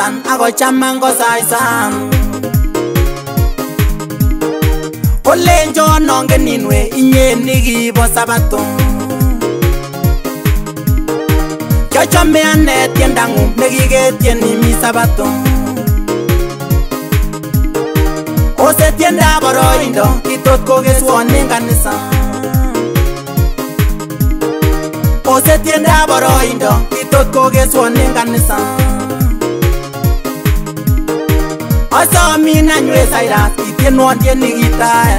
Satan ako chaman ko saisan Kolenjo nongen inwe inye nikibo sabato Chome ane tiendangu nekiketieni mi sabato Ose tienda Boroindo kitot kokeswon eng kanisa Ose tienda Boroindo kitot kokeswon eng kanisa Asomin anywe Cyrus itienwon tieni kitaya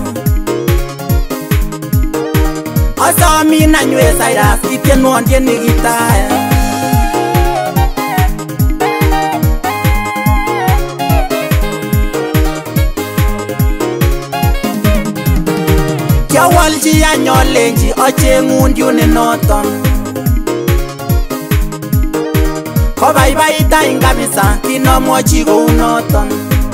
Asomin anywe Cyrus itienwon tieni kitaya Kiawalchi anyolenchi achengun yune noton Kobaibait any kabisa kinomwochi kou noton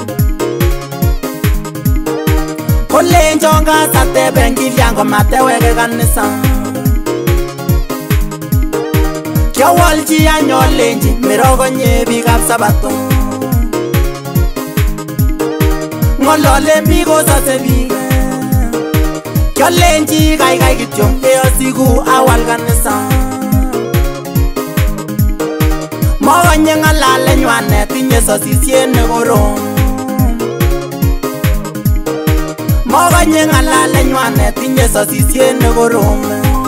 Kolenjon kasateben kilyan komateweke kanisa Kiawalchi anyolenchi mirokonye biikab sabato Ng'ololen biik kosose biik Kyolenchi kaikai kityo eosiku awal kanisa Mokonye ng'alalenywan tinye sosisiet nekorom Mokonye ng'alalenywan tinye sosisiet nekorom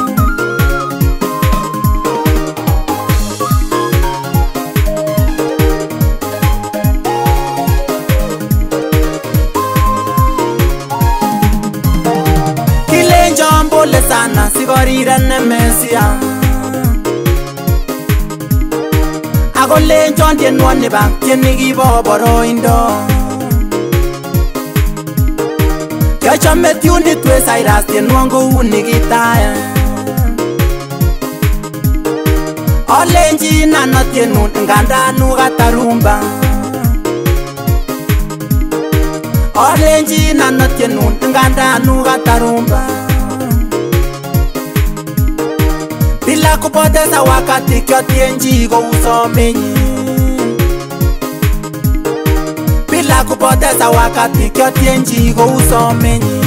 Kilenjon pole sana sikoriren Mesia Akolenjon tienwon niba tieni kibo Boroindo Kiachome tunit we Cyrus tienwon kou nikitaya Olenjin ano tienun ngandan ukata rumba Olenjin ano tienun ngandan ukata rumba Bila kupoteza wakati kyotienchi kou somenyi Bila kupoteza wakati kyotienchi kou somenyi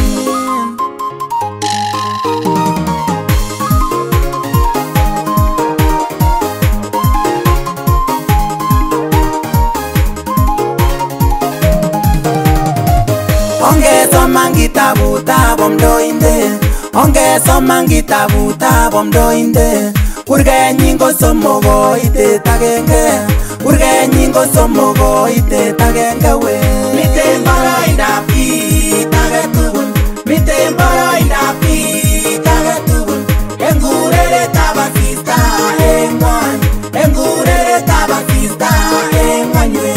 Ongesoman kitabutab omdoinde Ongesoman kitabutab omdoinde Kurgenyin ko somok koitet agenge Kurgenyin ko somok koitet agenge we Miten boroindab kit agetugul Miten boroindab kit agetugul Eng kureretab asista eng ng'wony Eng kureretab asista eng ng'wony we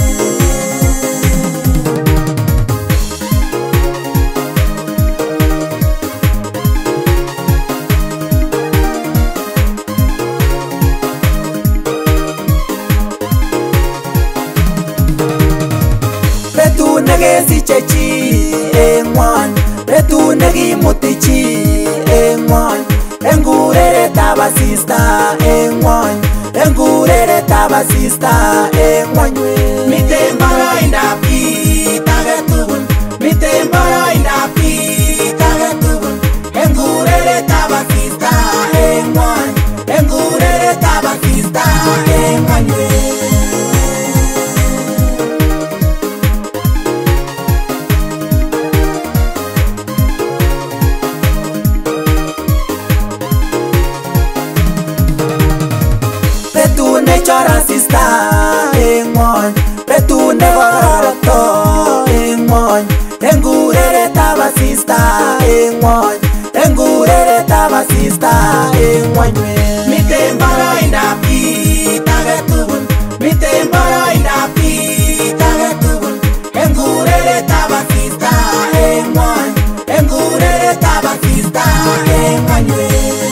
Betut nekesiche chi eng ng'wony Betut nekimuti chi eng ng'wony Eng kureretab asista eng ng'wony Eng kureretab asista eng ng'wony we Miten boroindab kit agetugul Miten boroindab kit agetugul Eng kureretab asista eng ng'wony Eng kureretab asista eng ng'wony we Betut nechor asista eng ng'wony Betut nekororokto eng ng'wony Eng kureretab asista eng ng'wony Eng kureretab asista eng ng'wony we Miten boroindab kit agetugul Miten boroindab kit agetugul Eng kureretab asista eng ng'wony Eng kureretab asista eng ng'wony we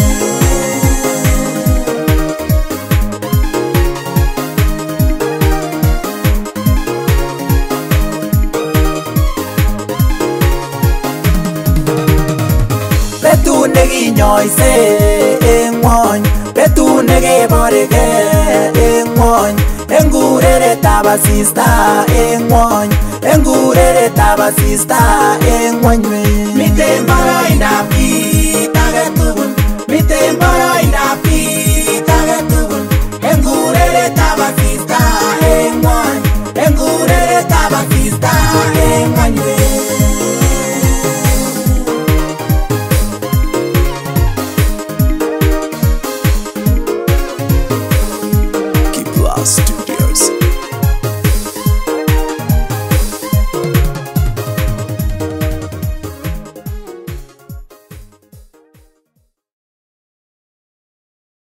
Betut nekinyoise eng ng'wony Betut nekeboreke eng ng'wony Eng engureretab asista eng ngwony, engureretab asista eng ngwony. Miten boroindab